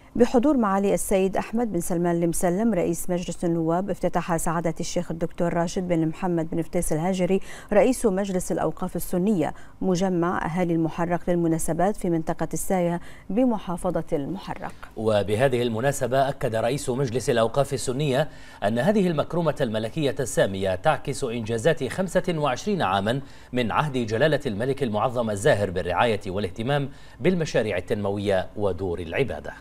بحضور معالي السيد أحمد بن سلمان المسلم رئيس مجلس النواب، افتتح سعادة الشيخ الدكتور راشد بن محمد بن فتيس الهاجري رئيس مجلس الأوقاف السنية مجمع أهالي المحرق للمناسبات في منطقة الساية بمحافظة المحرق. وبهذه المناسبة أكد رئيس مجلس الأوقاف السنية أن هذه المكرمة الملكية السامية تعكس إنجازات 25 عاما من عهد جلالة الملك المعظم الزاهر بالرعاية والاهتمام بالمشاريع التنموية ودور العبادة.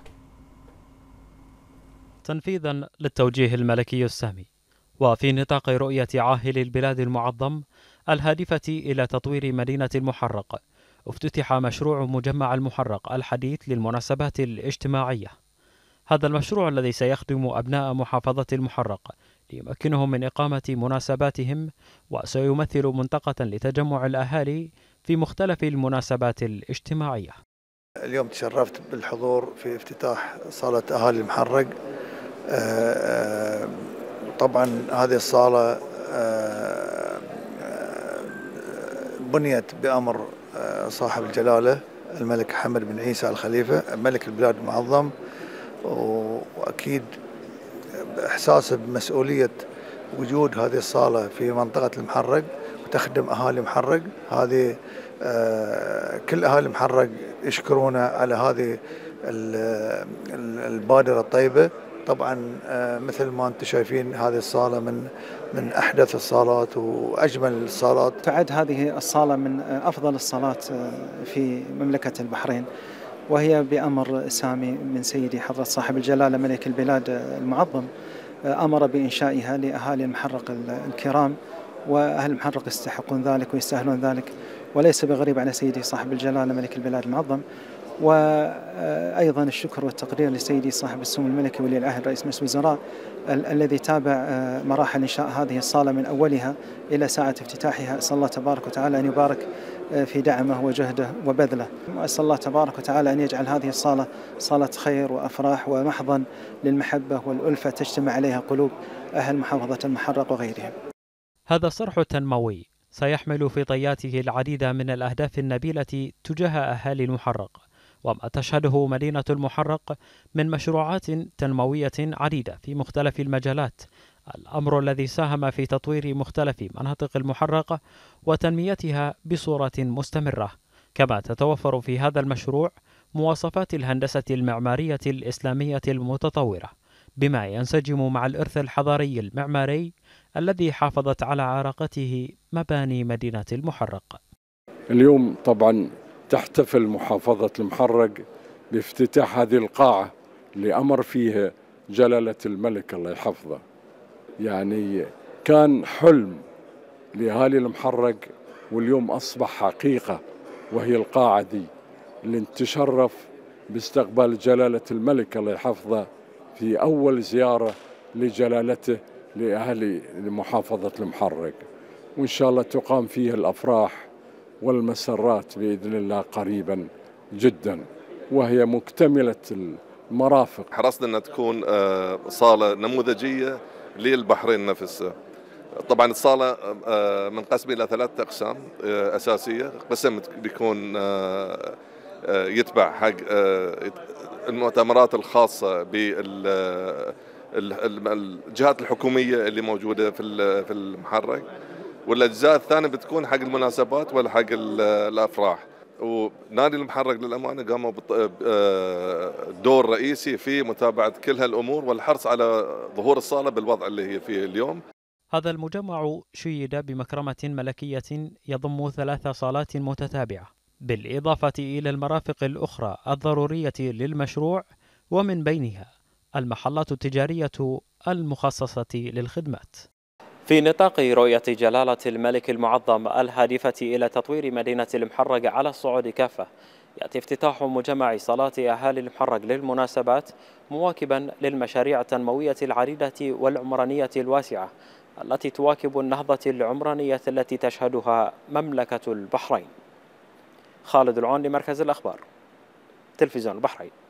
تنفيذا للتوجيه الملكي السامي وفي نطاق رؤية عاهل البلاد المعظم الهادفة إلى تطوير مدينة المحرق، افتتح مشروع مجمع المحرق الحديث للمناسبات الاجتماعية. هذا المشروع الذي سيخدم أبناء محافظة المحرق ليمكنهم من إقامة مناسباتهم، وسيمثل منطقة لتجمع الأهالي في مختلف المناسبات الاجتماعية. اليوم تشرفت بالحضور في افتتاح صالة أهالي المحرق. طبعا هذه الصالة بنيت بأمر صاحب الجلالة الملك حمد بن عيسى الخليفة ملك البلاد المعظم، وأكيد إحساسه بمسؤولية وجود هذه الصالة في منطقة المحرق وتخدم أهالي المحرق. هذه كل أهالي المحرق يشكرونا على هذه البادرة الطيبة. طبعا مثل ما انتم شايفين هذه الصالة من أحدث الصالات وأجمل الصالات. تعد هذه الصالة من أفضل الصالات في مملكة البحرين، وهي بأمر سامي من سيدي حضرة صاحب الجلالة ملك البلاد المعظم، أمر بإنشائها لأهالي المحرق الكرام، وأهل المحرق يستحقون ذلك ويستاهلون ذلك، وليس بغريب على سيدي صاحب الجلالة ملك البلاد المعظم. وأيضا الشكر والتقدير لسيدي صاحب السمو الملكي ولي العهد رئيس مجلس الوزراء الذي تابع مراحل إنشاء هذه الصالة من أولها إلى ساعة افتتاحها. أسأل الله تبارك وتعالى أن يبارك في دعمه وجهده وبذله، وأسأل الله تبارك وتعالى أن يجعل هذه الصالة صالة خير وأفراح ومحضن للمحبة والألفة تجتمع عليها قلوب أهل محافظة المحرق وغيرهم. هذا الصرح التنموي سيحمل في طياته العديد من الأهداف النبيلة تجاه أهالي المحرق، وما تشهده مدينة المحرق من مشروعات تنموية عديدة في مختلف المجالات، الأمر الذي ساهم في تطوير مختلف مناطق المحرق وتنميتها بصورة مستمرة. كما تتوفر في هذا المشروع مواصفات الهندسة المعمارية الإسلامية المتطورة، بما ينسجم مع الإرث الحضاري المعماري الذي حافظت على عراقته مباني مدينة المحرق. اليوم طبعا تحتفل محافظة المحرق بافتتاح هذه القاعة اللي أمر فيها جلالة الملك الله يحفظه. يعني كان حلم لأهالي المحرق واليوم أصبح حقيقة، وهي القاعة دي اللي نتشرف باستقبال جلالة الملك الله يحفظه في أول زيارة لجلالته لأهالي محافظة المحرق، وإن شاء الله تقام فيها الأفراح والمسرات بإذن الله قريبا جدا، وهي مكتملة المرافق. حرصنا أن تكون صالة نموذجية للبحرين نفسه. طبعا الصالة منقسمة إلى 3 أقسام أساسية. قسم بيكون يتبع حق المؤتمرات الخاصة بالجهات الحكومية اللي موجودة في المحرق، والأجزاء الثانية بتكون حق المناسبات ولا حق الأفراح. ونادي المحرق للأمانة قاموا بدور رئيسي في متابعة كل هالأمور والحرص على ظهور الصالة بالوضع اللي هي فيه اليوم. هذا المجمع شيد بمكرمة ملكية يضم 3 صالات متتابعة، بالإضافة إلى المرافق الأخرى الضرورية للمشروع، ومن بينها المحلات التجارية المخصصة للخدمات. في نطاق رؤية جلالة الملك المعظم الهادفة إلى تطوير مدينة المحرق على الصعود كافة، يأتي افتتاح مجمع صالات أهالي المحرق للمناسبات مواكبا للمشاريع التنموية العديدة والعمرانية الواسعة التي تواكب النهضة العمرانية التي تشهدها مملكة البحرين. خالد العون لمركز الأخبار، تلفزيون البحرين.